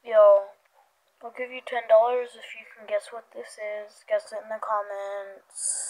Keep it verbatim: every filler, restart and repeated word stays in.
Yo, I'll give you ten dollars if you can guess what this is. Guess it in the comments.